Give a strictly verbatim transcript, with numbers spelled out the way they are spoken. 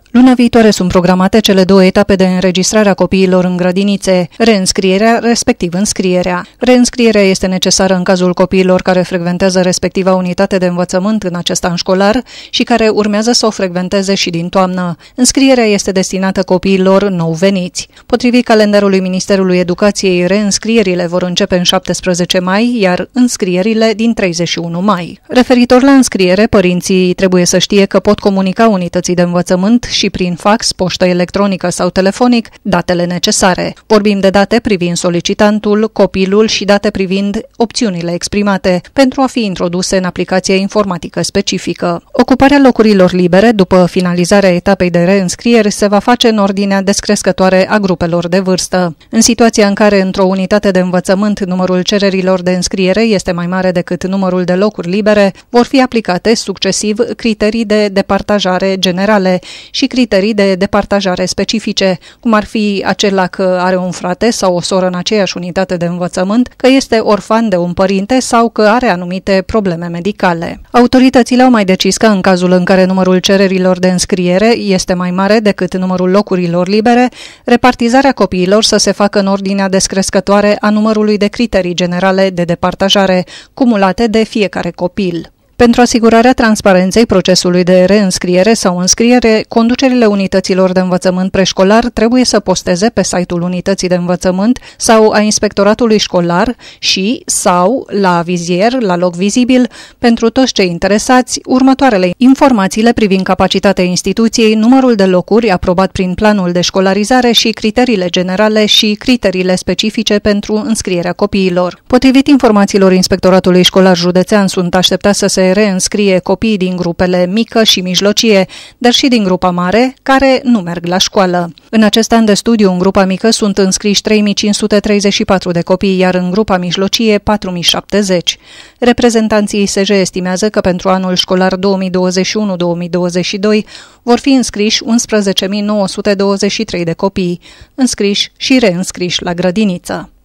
Luna viitoare sunt programate cele două etape de înregistrare a copiilor în grădinițe, reînscrierea, respectiv înscrierea. Reînscrierea este necesară în cazul copiilor care frecventează respectiva unitate de învățământ în acest an școlar și care urmează să o frecventeze și din toamnă. Înscrierea este destinată copiilor nou veniți. Potrivit calendarului Ministerului Educației, reînscrierile vor începe în șaptesprezece mai, iar înscrierile din treizeci și unu mai. Referitor la înscriere, părinții trebuie să știe că pot comunica unității de învățământ și prin fax, poștă electronică sau telefonic datele necesare. Vorbim de date privind solicitantul, copilul și date privind opțiunile exprimate pentru a fi introduse în aplicația informatică specifică. Ocuparea locurilor libere după finalizarea etapei de reînscriere se va face în ordinea descrescătoare a grupelor de vârstă. În situația în care într-o unitate de învățământ numărul cererilor de înscriere este mai mare decât numărul de locuri libere, vor fi aplicate succesiv criterii de departajare generale și criterii de departajare specifice, cum ar fi acela că are un frate sau o soră în aceeași unitate de învățământ, că este orfan de un părinte sau că are anumite probleme medicale. Autoritățile au mai decis că în cazul în care numărul cererilor de înscriere este mai mare decât numărul locurilor libere, repartizarea copiilor să se facă în ordinea descrescătoare a numărului de criterii generale de departajare, cumulate de fiecare copil. Pentru asigurarea transparenței procesului de reînscriere sau înscriere, conducerile unităților de învățământ preșcolar trebuie să posteze pe site-ul unității de învățământ sau a inspectoratului școlar și sau la vizier, la loc vizibil, pentru toți cei interesați, următoarele informațiile privind capacitatea instituției, numărul de locuri aprobat prin planul de școlarizare și criteriile generale și criteriile specifice pentru înscrierea copiilor. Potrivit informațiilor Inspectoratului Școlar Județean, sunt așteptați să se reînscrie copiii din grupele mică și mijlocie, dar și din grupa mare, care nu merg la școală. În acest an de studiu, în grupa mică sunt înscriși trei mii cinci sute treizeci și patru de copii, iar în grupa mijlocie patru mii șaptezeci. Reprezentanții I S J estimează că pentru anul școlar două mii douăzeci și unu două mii douăzeci și doi vor fi înscriși unsprezece mii nouă sute douăzeci și trei de copii, înscriși și reînscriși la grădiniță.